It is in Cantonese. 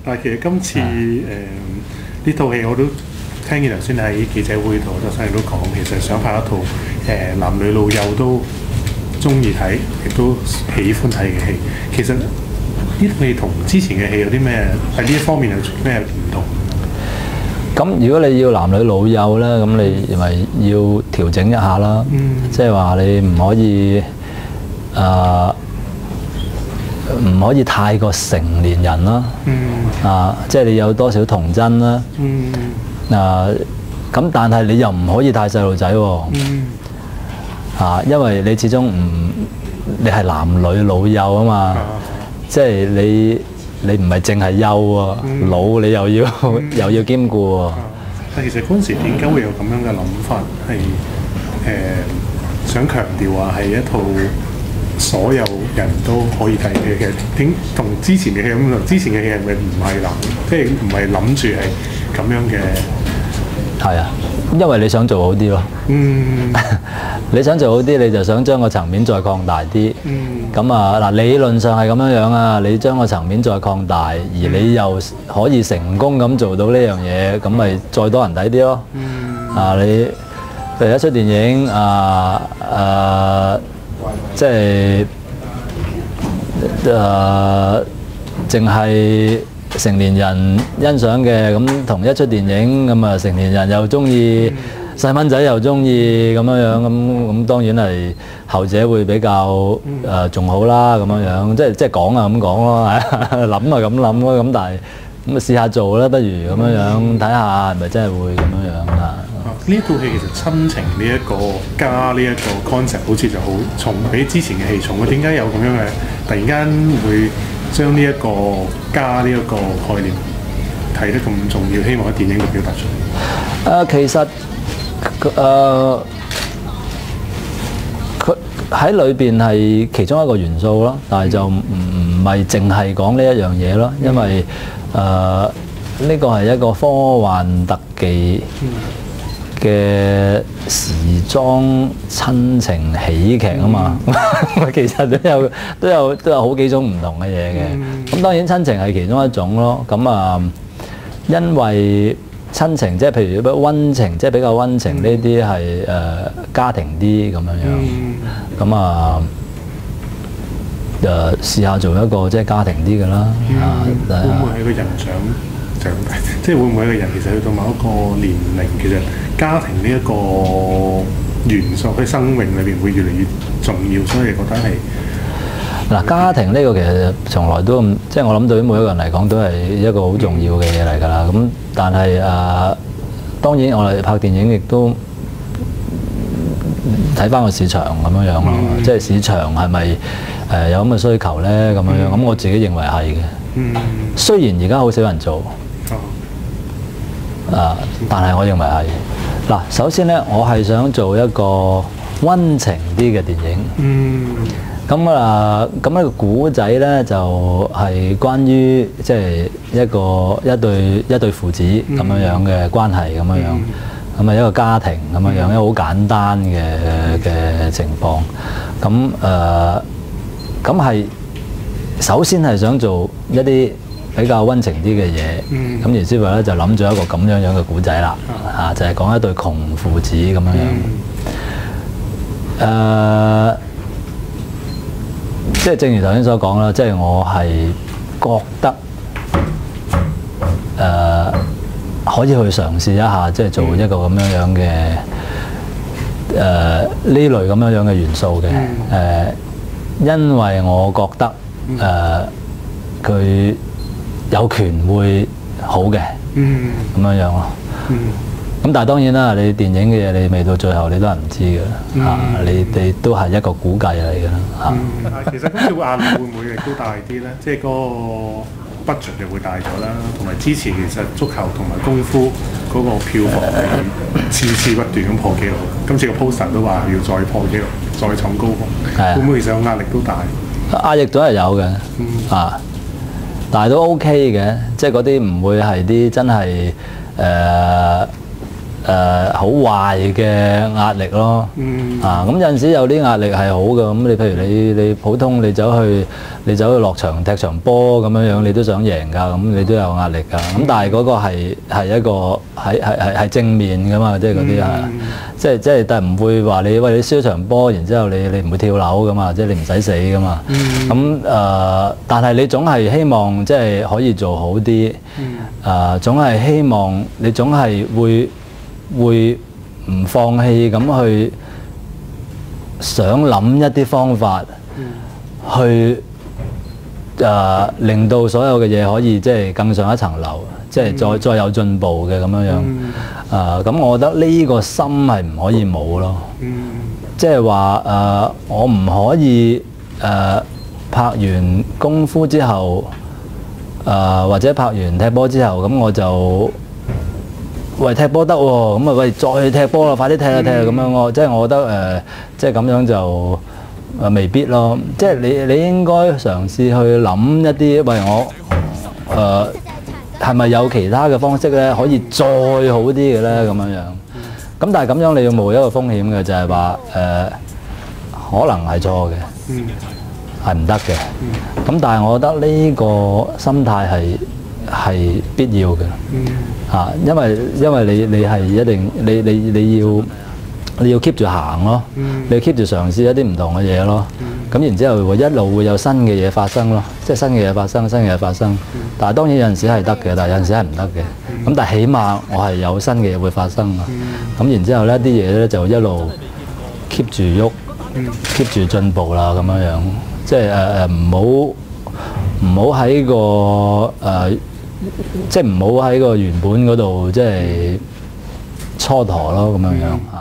但係其實今次呢套戲我都聽見頭先喺記者會度，周生亦都講，其實想拍一套男女老幼都中意睇，亦都喜歡睇嘅戲。其實呢套戲同之前嘅戲有啲咩喺呢一方面有咩唔同？ 咁如果你要男女老幼咧，咁你咪要調整一下啦。即係話你唔可以唔可以太過成年人啦。即係你有多少童真啦。咁但係你又唔可以太細路仔喎。因為你始終你係男女老幼啊嘛。即係你唔係淨係幼喎，老你又要兼顧喎。 但其實嗰陣時點解會有咁樣嘅諗法？係想強調話係一套所有人都可以睇嘅劇，點同之前嘅戲咁同？之前嘅戲係咪唔係即係唔係諗住係咁樣嘅？ 係啊，因為你想做好啲咯。你想做好啲，你就想將個層面再擴大啲。咁嗱，理論上係咁樣樣啊。你將個層面再擴大，而你又可以成功咁做到呢樣嘢，咁咪再多人睇啲咯。你譬如一出電影即係淨係成年人欣賞嘅，咁同一出電影咁成年人又中意，細蚊仔又中意咁樣咁當然係後者會比較仲好啦，咁樣即係講啊咁講咯，諗啊咁諗咯，咁但係咁試下做啦，不如咁樣睇下係咪真係會咁樣啊？ 呢套戲其實親情呢一個加呢一個 concept 好似就好重，比之前嘅戲重。點解有咁樣嘅突然間會將呢一個加呢一個概念睇得咁重要？希望喺電影度表達出嚟。 其實佢喺裏邊係其中一個元素咯，但係就唔係淨係講呢一樣嘢咯，因為呢個係一個科幻特技嘅時裝親情喜劇啊嘛，其實都有好幾種唔同嘅嘢嘅。咁當然親情係其中一種咯。咁因為親情即係譬如溫情，即係比較溫情呢啲係家庭啲咁樣。咁試下做一個即係家庭啲嘅啦。 會唔會係個人長大？即係會唔會一個人其實去到某一個年齡，其實家庭呢一個元素喺生命裏邊會越嚟越重要，所以你覺得係嗱，家庭呢個其實從來都即係我諗對於每一個人嚟講都係一個好重要嘅嘢嚟㗎啦。咁但係當然我哋拍電影亦都睇翻個市場咁樣咯，即係市場係咪有咁嘅需求咧？咁樣咁我自己認為係嘅。雖然而家好少人做。但係我認為係嗱，首先咧，我係想做一個溫情啲嘅電影。咁呢個古仔咧就係關於即係一對父子咁樣嘅關係咁樣，咁一個家庭咁樣，一個好簡單嘅情況。咁係首先係想做一啲比較溫情啲嘅嘢，咁然之後咧就諗咗一個咁樣嘅古仔啦，就係講一對窮父子咁樣。即係正如頭先所講啦，即係我係覺得可以去嘗試一下，即係做一個咁樣嘅呢類咁樣嘅元素嘅。因為我覺得佢有權會好嘅，咁樣咯。咁但係當然啦，你電影嘅嘢你未到最後你都係唔知嘅，你哋都係一個估計嚟嘅啦。 其實今次壓力會唔會亦都大啲咧？即係嗰個 budget 就會大咗啦，同埋之前其實足球同埋功夫嗰個票房係次不斷咁破紀錄，今次個 poster 都話要再破紀錄，再創高峰。會唔會其實個壓力都大？ 壓力都係有嘅，但係都 OK 嘅，即係嗰啲唔會係啲真係好壞嘅壓力咯。咁有陣時有啲壓力係好嘅，咁你譬如你普通你走去落場踢場波咁樣樣，你都想贏㗎，咁你都有壓力㗎。咁但係嗰個係一個係正面㗎嘛，即係嗰啲即係但係唔會話你輸咗場波，然之後你唔會跳樓㗎嘛，即係你唔使死㗎嘛。咁但係你總係希望即係可以做好啲，總係希望你總係會唔放棄咁去想諗一啲方法去令到所有嘅嘢可以即係更上一層樓，即係再有進步嘅咁樣樣。咁我覺得呢個心係唔可以冇咯。即係話我唔可以拍完功夫之後，或者拍完踢波之後，咁我就喂踢波得喎，咁啊喂再踢波啦，快啲踢啊踢啊咁樣咯。即係我覺得即係咁樣就未必咯。即係你應該嘗試去諗一啲，喂我係咪有其他嘅方式咧，可以再好啲嘅咧咁樣樣。咁但係咁樣你要冒一個風險嘅，就係話可能係錯嘅，係唔得嘅。咁但係我覺得呢個心態係必要嘅。因為你係一定你要 keep 住行咯，你 keep 住嘗試一啲唔同嘅嘢咯。咁然之後一路會有新嘅嘢發生咯，即係新嘅嘢發生，新嘅嘢發生。但係當然有陣時係得嘅，但係有陣時係唔得嘅。咁但係起碼我係有新嘅嘢會發生啊。咁然之後呢啲嘢咧就一路 keep 住喐，keep 住進步啦咁樣樣。即係唔好喺個即係唔好喺個原本嗰度即係蹉跎咯咁樣樣。